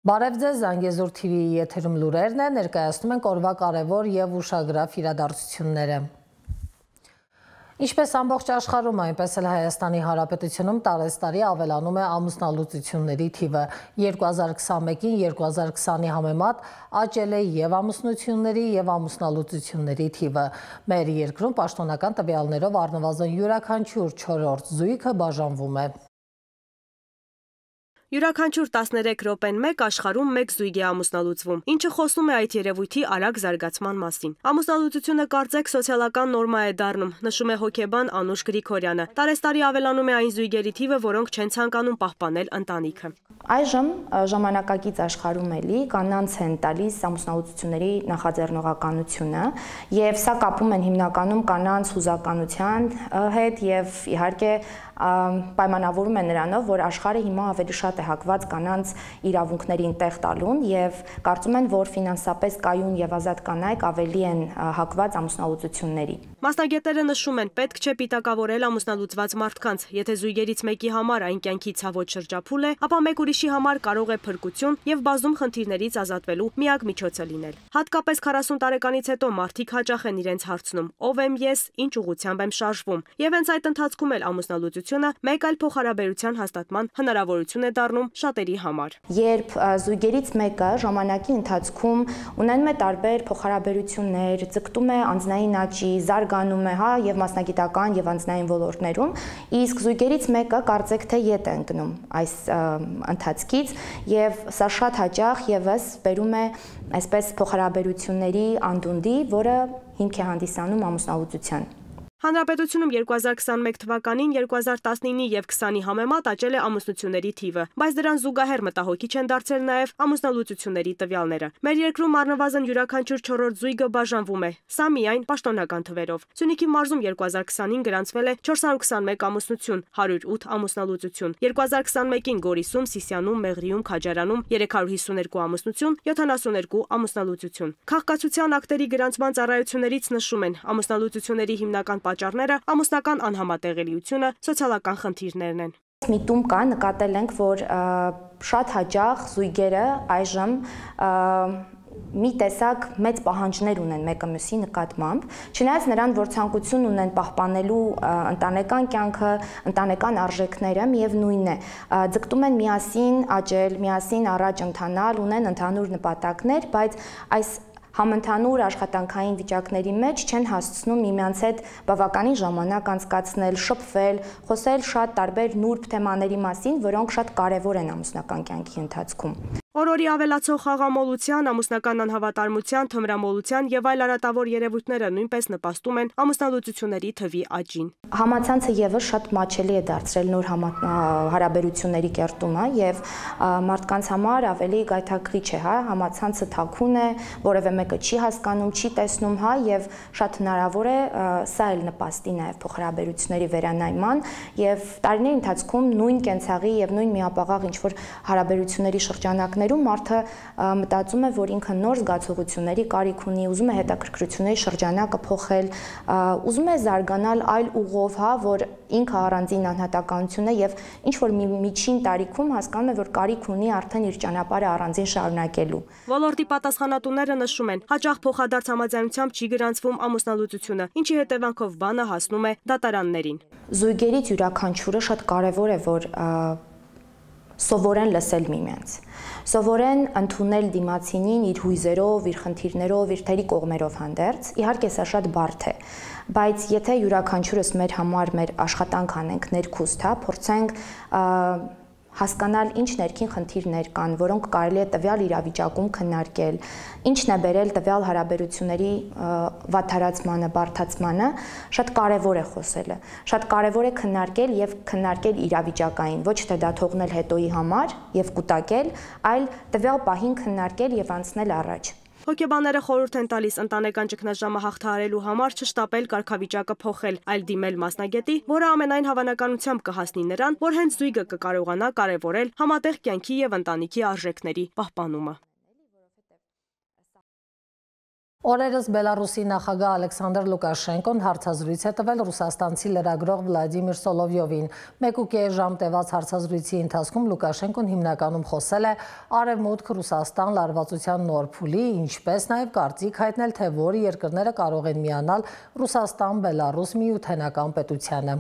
Բարև ձեզ, Զանգեզուր TV-ի եթերում լուրերն է, ներկայացնում ենք օրվա կարևոր եւ ուշագրավ իրադարձությունները։ Ինչպես ամբողջ աշխարհում, այնպես էլ Հայաստանի Հանրապետությունում տարեստարի ավելանում է ամուսնալուծությունների թիվը։ 2021-ին 2020-ի համեմատ աճել է եւ ամուսնությունների եւ ամուսնալուծությունների թիվը։ Մեր երկրում պաշտոնական տվյալներով առնվազն յուրաքանչյուր 4-րդ զույգը բաժանվում է։ Յուրաքանչյուր 13 րոպեն մեկ աշխարհում մեկ զույգ է ամուսնալուծվում, ինչը խոսում է այդ երևույթի արագ զարգացման մասին։ Ամուսնալուծությունը կարծեք սոցիալական նորմա է դառնում, նշում է հոգեբան Անուշ Գրիգորյանը։ Տարեստարի ավելանում է այն զույգերի թիվը, որոնք չեն ցանկանում պահպանել ընտանիքը։ Այժմ ժամանակակից աշխարհում էլի կանանց են տալիս ամուսնալուծությունների նախաձեռնողականությունը եւ սա կապում են հիմնականում կանանց հուզականության հետ եւ իհարկե պայմանավորում են նրանով, որ աշխարհը հիմա ավելի շատ է հակված կանանց իրավունքներին տեղ տալուն եւ կարծում են, որ ֆինանսապես կայուն եւ ազատ կանայք ավելի են հակված ամուսնալուծությունների։ Մասնագետները նշում են, պետք չէ պիտակավորել ամուսնալուծված մարդկանց, եթե զույգերից մեկի համար այն կյանքի ցավոտ շրջափուլ է, ապա մեկ ուրիշի համար կարող է փրկություն եւ բազում խնդիրներից ազատվելու միակ միջոցը լինել։ Հատկապես 40 տարեկանից հետո մարդիկ հաճախ են իրենց հարցնում. ով եմ ես, ինչ ուղղությամբ եմ շարժվում։ Եվ հենց այդ ընթացքում էլ ամուսնալուծությունը մեկ այլ փոխհարաբերության հաստատման հնարավորություն է դառնում շատերի համար։ Երբ զույգերից մեկը ժամանակի ընթացքում ունենում է տարբեր փոխհարաբերություններ, ձգտում է անձնային աճի, զարգանում է, եւ մասնագիտական եւ անձնային ոլորտներում, իսկ զույգերից մեկը կարծեք թե ետ է ընկնում այս ընթացքից եւ սա շատ հաճախ եւս բերում է այսպես փոխհարաբերությունների անդունդի, որը հիմք է հանդիսանում ամուսնալուծության։ Հանրապետությունում 2021 թվականին 2019-ի եւ 20-ի համեմատ աճել է ամուսնությունների թիվը, բայց դրան զուգահեռ մտահոգիչ են դարձել նաեւ ամուսնալուծությունների տվյալները։ Մեր երկրում առնվազն յուրաքանչյուր 4-րդ զույգը բաժանվում է, սա միայն պաշտոնական թվերով։ Սյունիքի մարզում 2020-ին գրանցվել է 421 ամուսնություն, 108 ամուսնալուծություն, 2021-ին Գորիսում, Սիսիանում, Մեղրիում, Քաջարանում 352 ամուսնություն, 72 ամուսնալուծություն։ Քաղաքացիության ակտերի գրանցման ծառայություններից նշում են, ամուսնալուծությունների հիմնական պատճառները ամուսնական անհամատեղելիությունը, սոցիալական խնդիրներն են։ Միտում կա, նկատել ենք, որ շատ հաճախ զույգերը այժմ մի տեսակ մեծ պահանջներ ունեն մեկը մյուսի նկատմամբ, չնայած նրան, որ ցանկություն ունեն պահպանելու ընտանեկան կյանքը, ընտանեկան արժեքները միևնույնն է, ձգտում են միասին աճել, միասին առաջ ընթանալ, ունեն ընդհանուր նպատակներ, բայց այս համընդհանուր աշխատանքային վիճակների մեջ չեն հասցնում միմյանց հետ բավականին ժամանակ անցկացնել, շփվել, խոսել շատ տարբեր նուրբ թեմաների մասին, որոնք շատ կարևոր են ամուսնական կյանքի ընթացքում։ Օրորի ավելացող խաղամոլության, ամուսնական անհավատարմության, թմրամոլության եւ այլ արատավոր երևույթները նույնպես նպաստում են ամուսնալուծությունների թվի աճին։ Համացանցը եւս շատ մաչելի է դարձրել նոր հարաբերությունների կերտումը եւ մարդկանց համար ավելի գայթակղիչ է, համացանցը թաքուն է, որևէ մեկը չի հասկանում, չի տեսնում, եւ շատ հնարավոր է սա էլ նպաստի նաեւ փոխհարաբերությունների վերանայման եւ տարիների ընթացքում նույն կենցաղի եւ նույն միապաղաղ ինչ որ հարաբերությունների շրջանակներում մարդը մտածում է, որ ինքը նոր զգացողությունների կարիք ունի, ուզում է հետաքրքրությունների շրջանակը փոխել, ուզում է զարգանալ այլ ուղով, որ ինքը առանձին անհատականություն է եւ ինչ որ միջին տարիքում հասկանում է, որ կարիք ունի արդեն իր ճանապարհը առանձին շարունակելու։ Ոլորտի պատասխանատուները նշում են, հաճախ փոխադարձ համաձայնությամբ չի գրանցվում ամուսնալուծությունը, ինչի հետևանքով բանը հասնում է դատարաններին։ Զույգերից յուրաքանչյուրը շատ կարևոր է, որ սովորեն լսել միմյանց, սովորեն ընդունել դիմացինին իր հույզերով, իր խնդիրներով, իր թերի կողմերով հանդերձ։ Իհարկե սա շատ բարդ է, բայց եթե յուրաքանչյուրս մեր համար մեր աշխատանք անենք ներքուստ, փորձենք հասկանալ ինչ ներքին խնդիրներ կան, որոնք կարելի է տվյալ իրավիճակում քննարկել, ինչն է բերել տվյալ հարաբերությունների վատթարացմանը, բարդացմանը, շատ կարևոր է խոսելը, շատ կարևոր է քննարկել եւ քննարկել իրավիճակային, ոչ թե դա թողնել հետոյի համար եւ կուտակել, այլ տվյալ պահին քննարկել եւ անցնել առաջ։ Հոգեբանները խորհուրդ են տալիս ընտանեկան ճգնաժամը հաղթահարելու համար չշտապել կարգավիճակը փոխել, այլ դիմել մասնագետի, որը ամենայն հավանականությամբ կհասնի նրան, որ հենց զույգը կկարողանա կարևորել համատեղ կյանքի եւ ընտանիքի արժեքների պահպանումը։ Օրերս Բելարուսի նախագահ Ալեքսանդր Լուկաշենկոն հարցազրույց է տվել ռուսաստանցի լրագրող Վլադիմիր Սոլովյովին։ 1.5 ժամ տևած հարցազրույցի ընթացքում Լուկաշենկոն հիմնականում խոսել է Արևմուտք Ռուսաստան լարվածության նոր փուլի, ինչպես նաև կարծիք հայտնել, թե որ երկրները կարող են միանալ Ռուսաստան-Բելարուս միութենական պետությանը։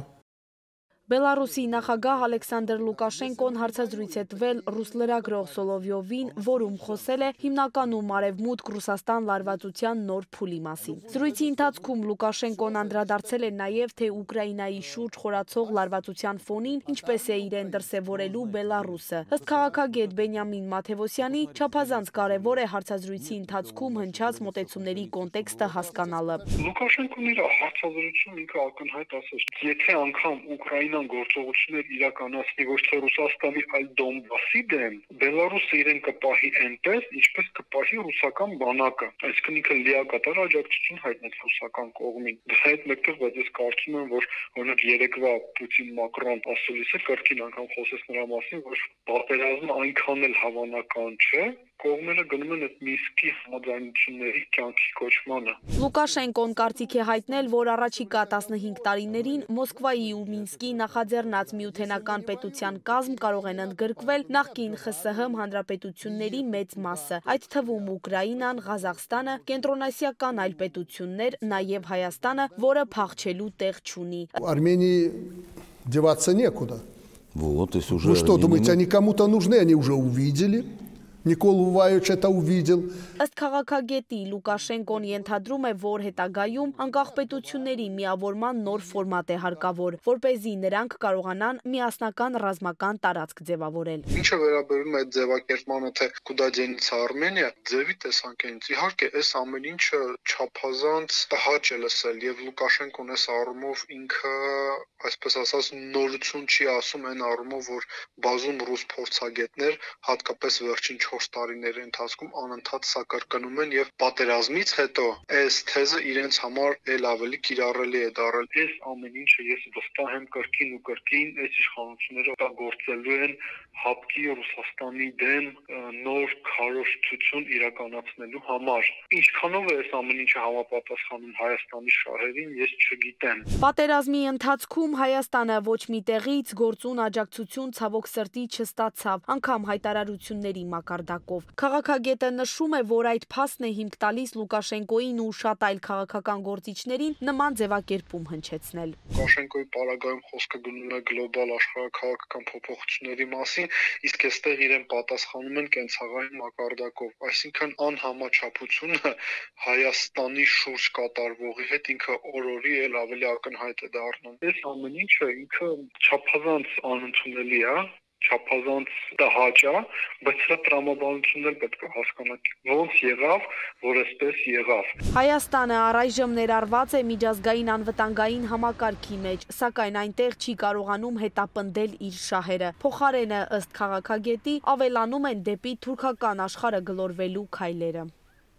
Բելարուսի նախագահ Ալեքսանդր Լուկաշենկոն հարցազրույց է տվել ռուս լրագրող Սոլովյովին, որում խոսել է հիմնականում Արևմուտք Ռուսաստան լարվածության նոր փուլի մասին։ Զրույցի ընթացքում Լուկաշենկոն անդրադարձել է նաև, թե Ուկրաինայի շուրջ խորացող լարվածության ֆոնին ինչպես է իրեն դրսևորելու Բելարուսը։ Ըստ քաղաքագետ Բենյամին Մաթևոսյանի, չափազանց կարևոր է հարցազրույցի ընթացքում հնչած մոտեցումների կոնտեքստը հասկանալը։ Լուկաշենկոն իր հարցազրույցում ինքը ակնհայտ ասաց, եթե անգամ Ուկրաինան գործողություններ իրականացնի ոչ թե Ռուսաստանի, այլ Դոնբասի դեմ, Բելարուսը իրեն կպահի այնպես, ինչպես կպահի ռուսական բանակը։ Այսինքն ինքը լիակատար աջակցություն հայտնեց ռուսական կողմին։ Դա հետ մեկտեղ, բայց ես կարծում եմ, որ օրինակ երեկվա Պուտին-Մակրոն ասելիսը կրկին անգամ խոսեց նրա մասին, որ պատերազմը այնքան էլ հավանական չէ, կողմերը գնում են այդ Մինսկի համաձայնությունների կյանքի կոչմանը։ Լուկաշենկոն կարծիք է հայտնել, որ առաջիկա 15 տարիներին Մոսկվայի ու Մինսկի նախաձեռնած միութենական պետության կազմ կարող են ընդգրկվել նախկին ԽՍՀՄ հանրապետությունների մեծ մասը, այդ թվում Ուկրաինան, Ղազախստանը, կենտրոնասիական այլ պետություններ, նաև Հայաստանը, որը փախչելու տեղ չունի։ Армении деваться некуда. Вот, Вы что, думаете, они кому-то нужны? Они уже увидели. Никола Ваевич это увидел. Ըստ քաղաքագետի Լուկաշենկոն ենթադրում է, որ հետագայում անկախ պետությունների միավորման նոր ֆորմատ է հարկավոր, որպեսզի նրանք կարողանան միասնական ռազմական տարածք ձևավորել։ Ինչը վերաբերում է այդ ձևակերպմանը, թե կուտա դենիցա Արմենիա, ձևի տեսանկյունից իհարկե այս ամեն ինչը չափազանց տհաճ է լսել եւ Լուկաշենկոն այս առումով ինքը, այսպես ասած, նորություն չի ասում այն առումով, որ բազում ռուս փորձագետներ հատկապես վերջին 4 տարիների ընթացքում անընդհատ սա կրկնում են եւ պատերազմից հետո այս թեզը իրենց համար ել ավելի կիրառելի է դառել։ Այս ամեն ինչը ես վստահ եմ կրկին ու կրկին այս իշխանությունները օգտագործելու են հապկի Ռուսաստանի դեմ նոր քարոզչություն իրականացնելու համար։ Ինչքանով է այս ամեն ինչը համապատասխանում Հայաստանի շահերին, ես չգիտեմ։ Պատերազմի ընթացքում Հայաստանը ոչ մի տեղից գործուն աջակցություն ցավոք սրտի չստացավ, անգամ հայտարարությունների մակարդակով։ Քաղաքագետը նշում է, որ այդ փաստն է հիմք տալիս Լուկաշենկոին ու շատ այլ քաղաքական գործիչներին նման ձևակերպում հնչեցնել։ Լուկաշենկոյի պարագայում խոսքը գնում է գլոբալ աշխարհաքաղաքական փոփոխությունների մասին, իսկ այստեղ իրեն պատասխանում են կենցաղային մակարդակով, այսինքն անհամաչափությունը Հայաստանի շուրջ կատարվողի հետ ինքը օր-օրի էլ ավելի ակնհայտ է դառնում։ Այս ամեն ինչը ինքը չափազանց անընդունելի է, չափազանց տհաճ է, բայց սա տրամաբանություններ պետք է հասկանալ, ոնց եղավ, որ այսպես եղավ։ Հայաստանը առայժմ ներառված է միջազգային անվտանգային համակարգի մեջ, սակայն այնտեղ չի կարողանում հետապնդել իր շահերը։ Փոխարենը, ըստ քաղաքագետի, ավելանում են դեպի թուրքական աշխարհը գլորվելու քայլերը։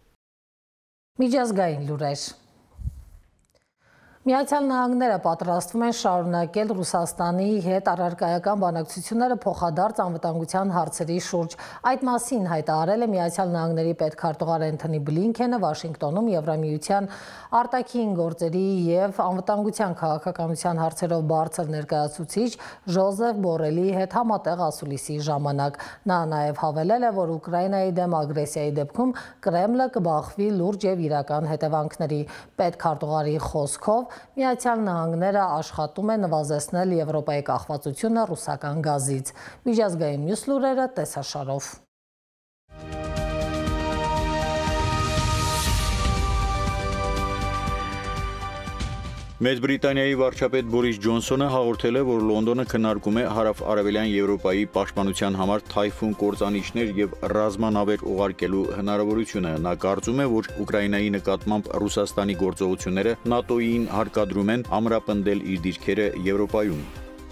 Միջազգային լուրեր։ Միացյալ Նահանգները պատրաստվում են շարունակել Ռուսաստանի հետ առարկայական բանակցությունները փոխադարձ անվտանգության հարցերի շուրջ։ Այդ մասին հայտարարել է Միացյալ Նահանգների պետքարտուղար Էնթոնի Բլինքենը Վաշինգտոնում Եվրամիության արտաքին գործերի եւ անվտանգության քաղաքականության հարցերով բարձր ներկայացուցիչ Ժոզեֆ Բորելի հետ համատեղ ասուլիսի ժամանակ։ Նա նաեւ հավելել է, որ Ուկրաինայի դեմ ագրեսիայի դեպքում Կրեմլը կբախվի լուրջ եւ իրական հետևանքների։ Պետքարտուղարի խոսքով Միացյալ Նահանգները աշխատում է նվազեցնել Եվրոպայի կախվածությունը ռուսական գազից։ Միջազգային մյուս լուրերը տեսաշարով։ Մեծ Բրիտանիայի վարչապետ Բորիս Ջոնսոնը հաղորդել է, որ Լոնդոնը քննարկում է հարավ-արևելյան Եվրոպայի պաշտպանության համար թայֆուն կործանիչներ եւ ռազմանավեր ուղարկելու հնարավորությունը։ Նա կարծում է, որ Ուկրաինայի նկատմամբ Ռուսաստանի գործողությունները ՆԱՏՕ-ին հարկադրում են ամրապնդել իր դիրքերը Եվրոպայում։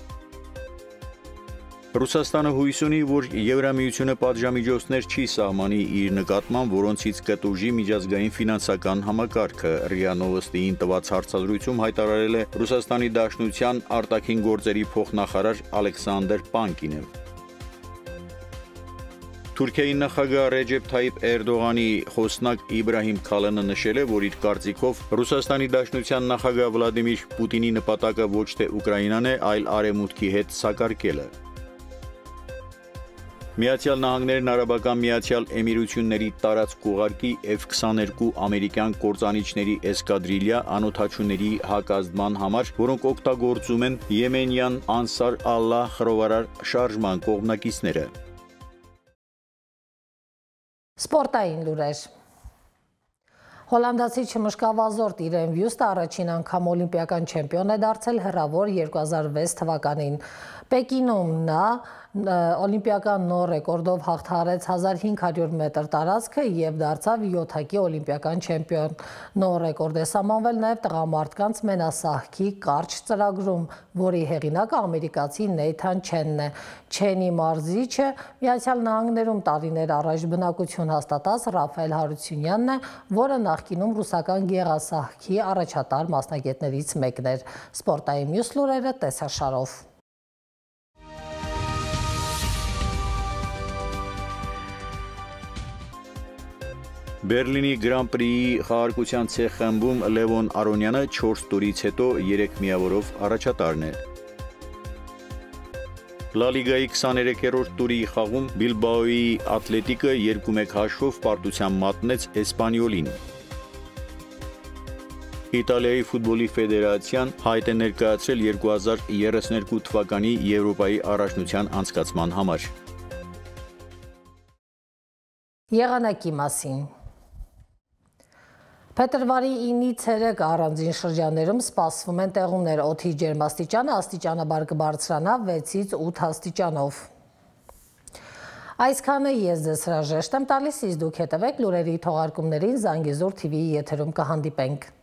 Ռուսաստանը հույս ունի, որ Եվրամիությունը պատժամիջոցներ չի սահմանի իր նկատմամբ, որոնցից կտուժի միջազգային ֆինանսական համակարգը։ ՌԻԱ Նովոստիին տված հարցազրույցում հայտարարել է Ռուսաստանի Դաշնության արտաքին գործերի փոխնախարար Ալեքսանդր Պանկինը։ Թուրքիայի նախագահ Ռեջեփ Թայիփ Էրդողանի խոսնակ Իբրահիմ Քալանը նշել է, որ իր կարծիքով Ռուսաստանի Դաշնության նախագահ Վլադիմիր Պուտինի նպատակը ոչ թե Ուկրաինան է, այլ Արևմուտքի հետ սակարկելը։ Միացյալ Նահանգներն Արաբական Միացյալ Էմիրությունների տարածք ուղարկի F-22 ամերիկյան կործանիչների էսկադրիլյա անօդաչուների հակազդման համար, որոնք օգտագործում են եմենյան Անսար Ալլահ խռովարար շարժման կողմնակիցները։ Սպորտային լուրեր։ Հոլանդացի չմշկավազորդ Իրեն Վյուստը առաջին անգամ օլիմպիական չեմպիոն է դարձել հեռավոր 2006 թվականին։ Պեկինում նա օլիմպիական նոր ռեկորդով հաղթահարեց 1500 մետր տարածքը և դարձավ 7-ակի օլիմպիական չեմպիոն։ Նոր ռեկորդ է սահմանվել նաև տղամարդկանց մենասահքի կարճ ծրագրում, որի հեղինակը ամերիկացի Նեյթան Չենն է։ Չենի մարզիչը Միացյալ Նահանգներում տարիներ առաջ բնակություն հաստատած Ռաֆայել Հարությունյանն է, որը նախկինում ռուսական գեղասահքի առաջատար մասնագետներից մեկն էր։ Սպորտային մյուս լուրերը տեսաշարով։ Բերլինի Grand Prix-ի խաղարկության ցեղ խմբում Լևոն Արոնյանը 4 տուրից հետո 3 միավորով առաջատարն է։ Լա Լիգայի 23-րդ տուրի խաղում Բիլբաոյի Ատլետիկը 2-1 հաշվով պարտության մատնեց Էսպանիոլին։ Իտալիայի ֆուտբոլի ֆեդերացիան հայտ է ներկայացրել 2032 թվականի Եվրոպայի առաջնության անցկացման համար։ Եղանակի մասին։ Փետրվարի 9-ից 3 առանձին շրջաններում սպասվում են տեղումներ, օդի ջերմաստիճանը աստիճանաբար կբարձրանա 6-ից 8 աստիճանով։ Այսքանը ես ձեզ հրաժեշտ եմ տալիս, իսկ դուք հետևեք լուրերի թողարկումներին Զանգեզուր TV-ի եթերում կհանդիպենք։